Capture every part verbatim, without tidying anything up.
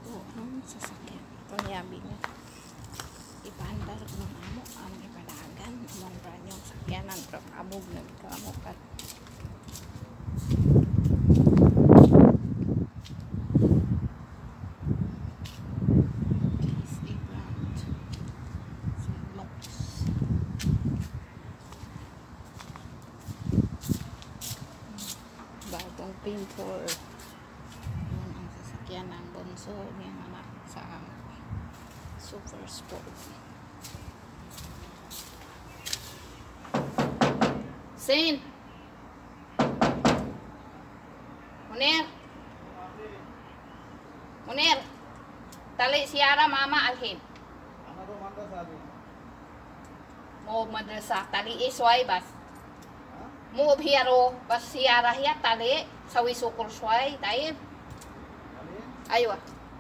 po ang sasakyan. Panyabi niya. Ipandar ko ng amo ang ipanagan. Among branyong sakyanan. Abog nagkamukat. Bagong pintor. Yun ang sasakyan ng bunso niyang anak sa Super Sport. Sin! Munir! Munir! Tali siara mama alhin. Mo madrasah tali isway bas. Mo biharo bas siara hiya tali sawi sukur sway tayo. Ayo.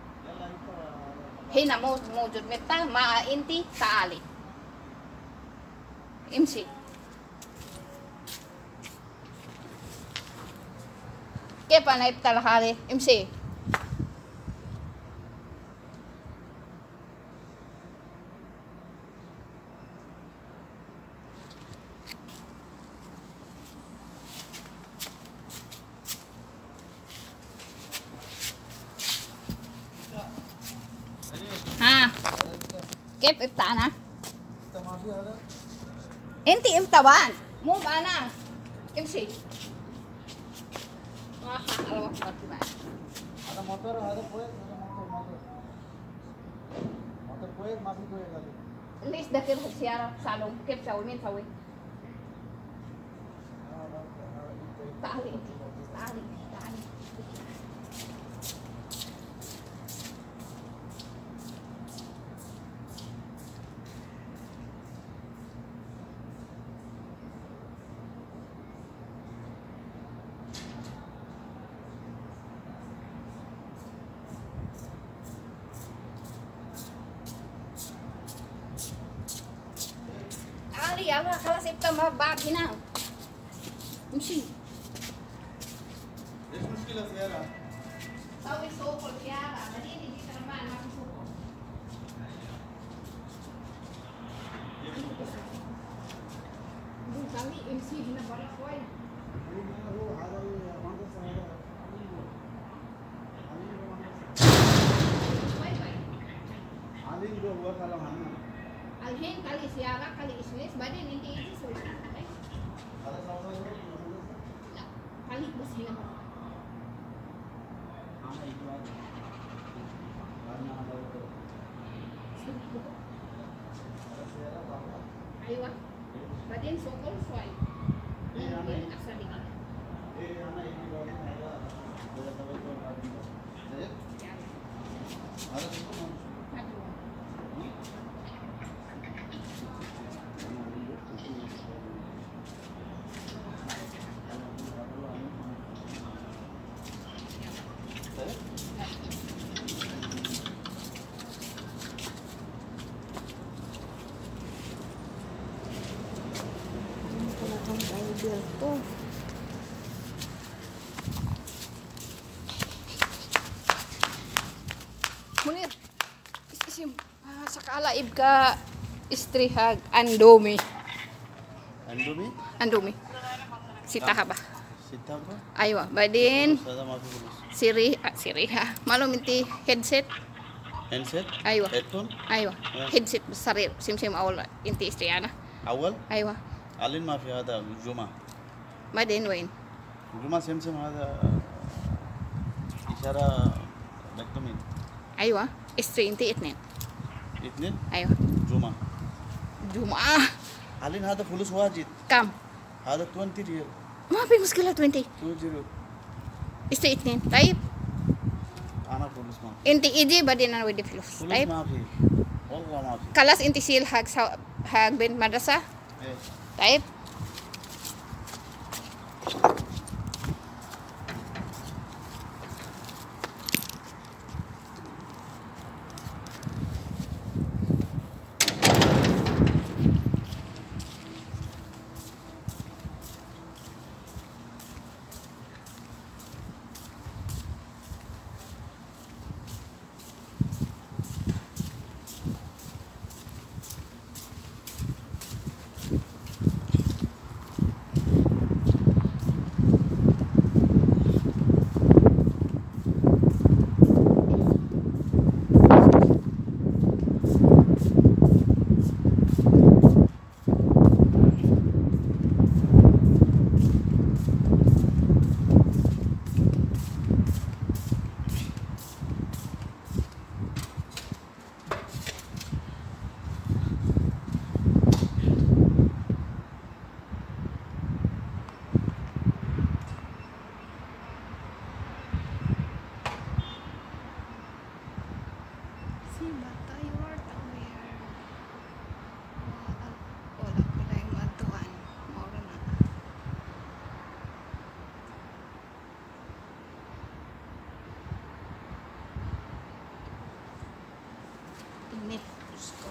Hina mo mo jud meta ma inti sa ali. Imsi. Ke panay talahari imsi. हाँ केप इफ्ता ना इंती इफ्ताबान मुंह बाना किमसी wah kalau waktu mana ada motor ada poet ada motor motor motor poet masih poet kali list dakir siara salong kep sawi min sawi tali tali tali ya Allah kalau septa mabab hina mesti es muskil है यार sawi sokol siara tadi ini di terman masih sokol bu kami M C hina bala koi वो हादा ये मांगो सारा आलिन जो हुआ kalau mana alhin kali siara kali isnis badin inti itu sulit okay? ada sama sama kali bus hina ana itu aja karena ada itu ada siara apa aywa badin sokol soy mungkin asal dikit eh ana ini baru ada ada tahu itu ada ada semua Bill to. Munir, isim ah, sakala ibka istrihag andomi. Andomi? Andomi. Sita ba? Sita ba? Aywa, badin Sada maafi bulus. siri ah, siri ha. Malum inti headset. Handset? Aywa. Headphone? Aywa. Yeah. Headset sarir sim sim awal inti istriyana. أول Aywa. علين ما في هذا جمعة Badin wain. جمعة سمسم هذا إشارة مكتومين Aywa. Istri inti itnin. اثنين Aywa. جمعة Jumaah. علين هذا فلوس واجد Kam. هذا عشرين ريال ما في مشكلة twenty. عشرين Istri itnin. Taib. أنا فلوس ما Inti iji badin na wedi filus. فلوس Taib. ما في والله ما في Kalas inti sil hag sa hag bin madrasah. إيه Taib. init. Diyos ko.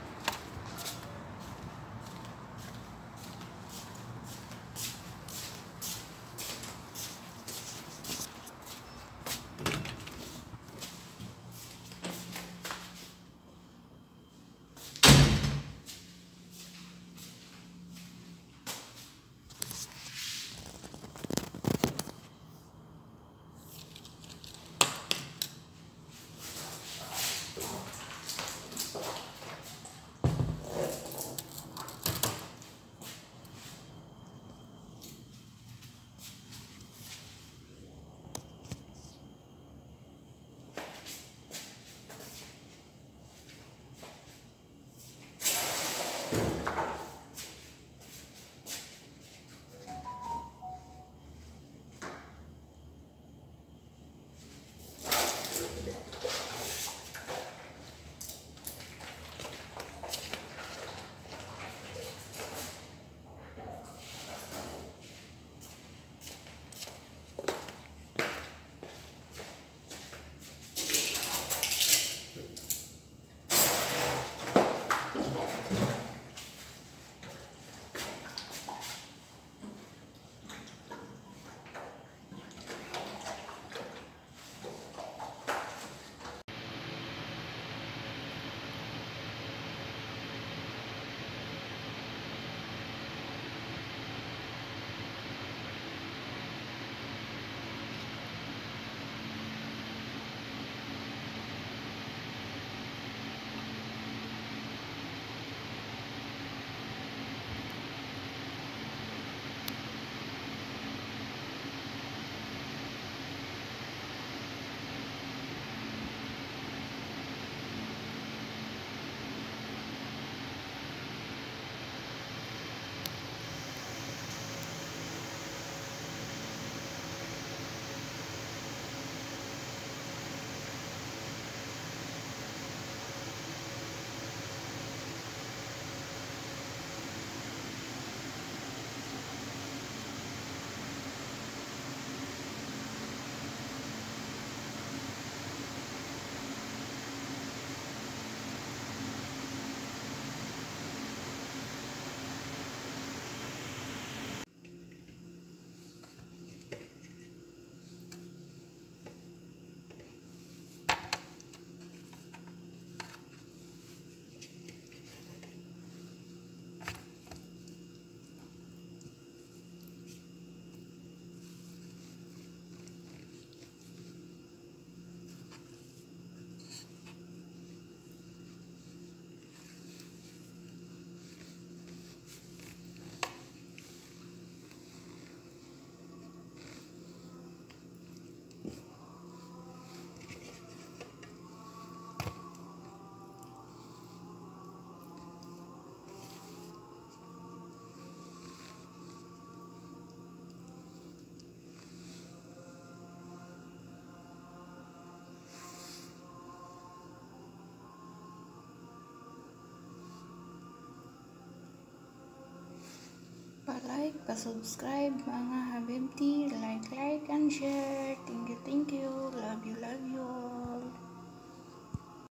Pa-like, pa-subscribe mga Habibti, like, like, and share. Thank you, thank you. Love you, love you all.